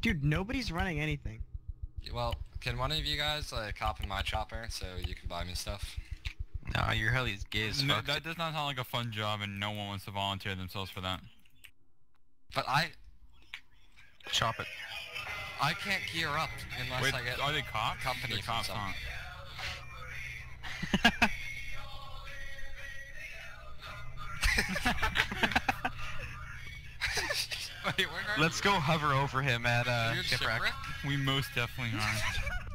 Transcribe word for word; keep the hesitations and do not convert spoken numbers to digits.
Dude, nobody's running anything. Well, can one of you guys like hop in my chopper so you can buy me stuff? No, your heli's gay as No, fuck. that does not sound like a fun job, and no one wants to volunteer themselves for that. But I Chop it. I can't gear up unless Wait, I get are they cops? company They're from cops, someone. huh? Wait, where are Let's you? go hover over him at uh, You're Shipwreck. shipwreck? We most definitely are.